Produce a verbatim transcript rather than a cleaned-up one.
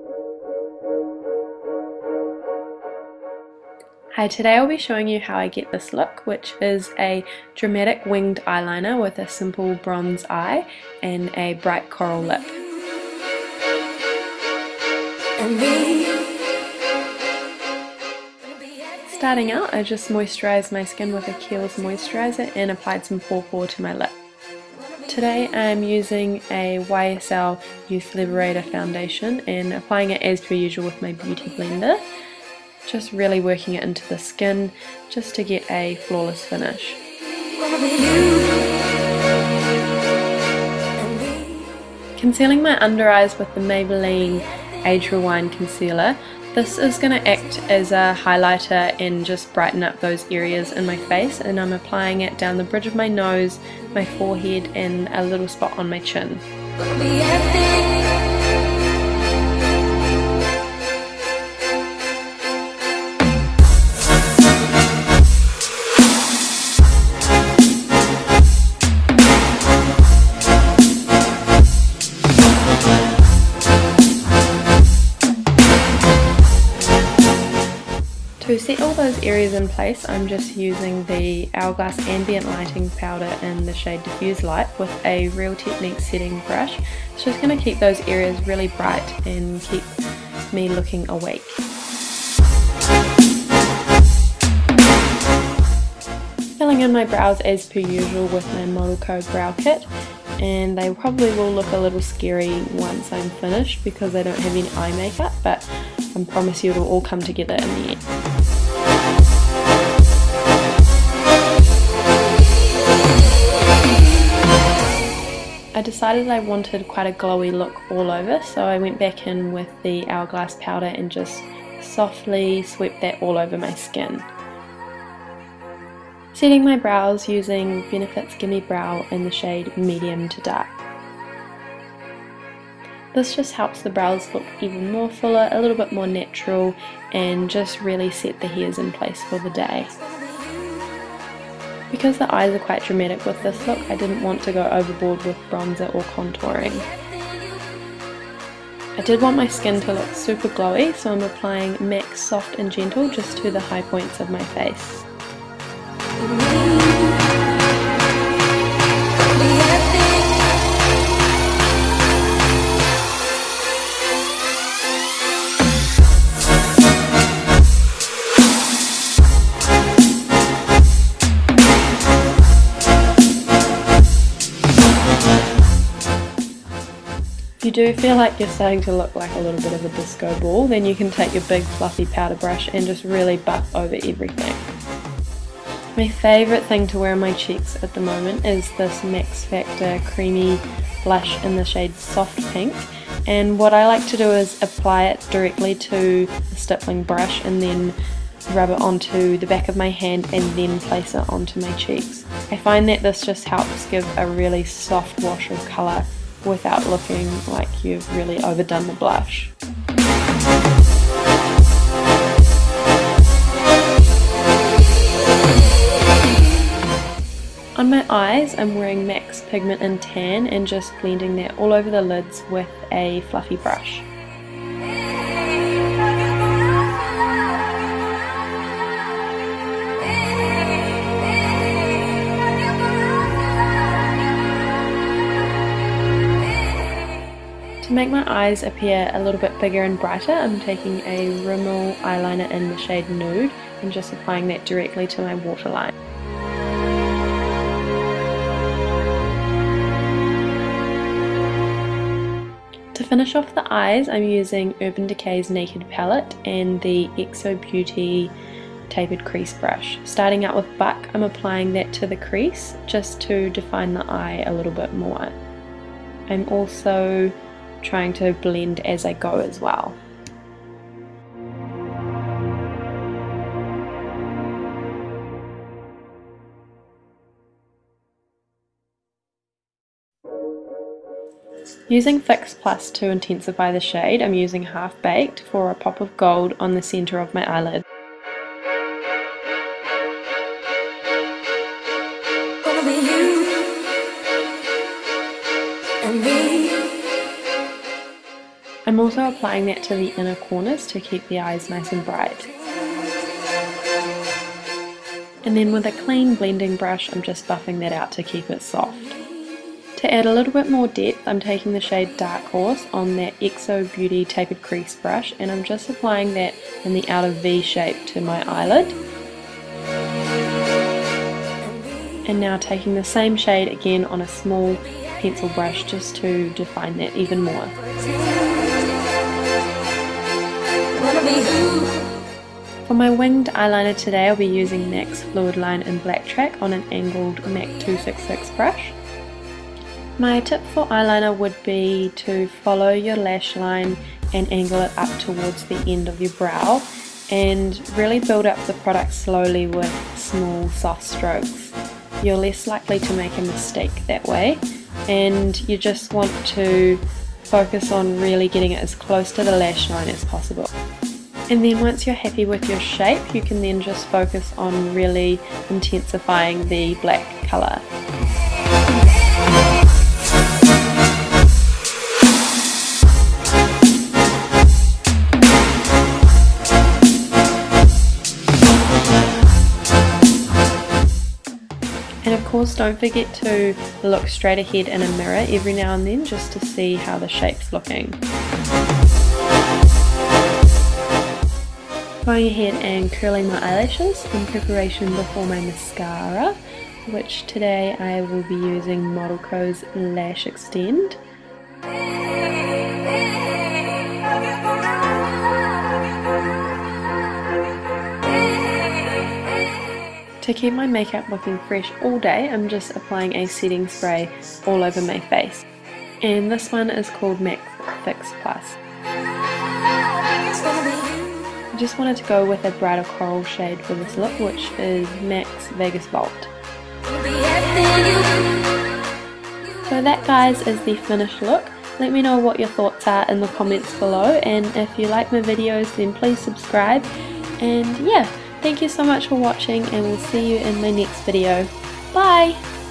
Hi, today I'll be showing you how I get this look, which is a dramatic winged eyeliner with a simple bronze eye and a bright coral lip. Starting out, I just moisturised my skin with a Kiehl's moisturiser and applied some Pore Pore to my lip. Today I'm using a Y S L Youth Liberator foundation and applying it as per usual with my beauty blender. Just really working it into the skin just to get a flawless finish. Concealing my under eyes with the Maybelline Age Rewind Concealer. This is going to act as a highlighter and just brighten up those areas in my face, and I'm applying it down the bridge of my nose, my forehead and a little spot on my chin. To set all those areas in place, I'm just using the Hourglass Ambient Lighting Powder in the shade Diffuse Light with a Real Techniques setting brush. It's just going to keep those areas really bright and keep me looking awake. Filling in my brows as per usual with my Model Co Brow Kit, and they probably will look a little scary once I'm finished because they don't have any eye makeup, but I promise you it'll all come together in the end. I decided I wanted quite a glowy look all over, so I went back in with the Hourglass powder and just softly swept that all over my skin. Setting my brows using Benefit's Gimme Brow in the shade Medium to Dark. This just helps the brows look even more fuller, a little bit more natural, and just really set the hairs in place for the day. Because the eyes are quite dramatic with this look, I didn't want to go overboard with bronzer or contouring. I did want my skin to look super glowy, so I'm applying M A C Soft and Gentle just to the high points of my face. If you do feel like you're starting to look like a little bit of a disco ball, then you can take your big fluffy powder brush and just really buff over everything. My favourite thing to wear on my cheeks at the moment is this Max Factor Creamy blush in the shade Soft Pink, and what I like to do is apply it directly to the stippling brush and then rub it onto the back of my hand and then place it onto my cheeks. I find that this just helps give a really soft wash of colour without looking like you've really overdone the blush. On my eyes, I'm wearing M A C Pigment in Tan and just blending that all over the lids with a fluffy brush. To make my eyes appear a little bit bigger and brighter, I'm taking a Rimmel eyeliner in the shade Nude and just applying that directly to my waterline. To finish off the eyes, I'm using Urban Decay's Naked Palette and the X O Beauty Tapered Crease Brush. Starting out with Buck, I'm applying that to the crease just to define the eye a little bit more. I'm also trying to blend as I go as well. Using Fix Plus to intensify the shade, I'm using Half Baked for a pop of gold on the centre of my eyelid. You. and me. I'm also applying that to the inner corners to keep the eyes nice and bright. And then with a clean blending brush, I'm just buffing that out to keep it soft. To add a little bit more depth, I'm taking the shade Dark Horse on that X O Beauty tapered crease brush, and I'm just applying that in the outer V shape to my eyelid. And now taking the same shade again on a small pencil brush just to define that even more. For my winged eyeliner today, I'll be using MAC's Fluid Line in Black Track on an angled MAC two sixty-six brush. My tip for eyeliner would be to follow your lash line and angle it up towards the end of your brow, and really build up the product slowly with small soft strokes. You're less likely to make a mistake that way, and you just want to focus on really getting it as close to the lash line as possible. And then once you're happy with your shape, you can then just focus on really intensifying the black colour. And of course, don't forget to look straight ahead in a mirror every now and then just to see how the shape's looking. Going ahead and curling my eyelashes in preparation before my mascara, which today I will be using Modelco's Lash Extend. To keep my makeup looking fresh all day, I'm just applying a setting spray all over my face. And this one is called MAC Fix Plus. I just wanted to go with a brighter coral shade for this look, which is MAC's Vegas Vault. So that, guys, is the finished look. Let me know what your thoughts are in the comments below, and if you like my videos then please subscribe. And yeah, thank you so much for watching, and we'll see you in my next video. Bye!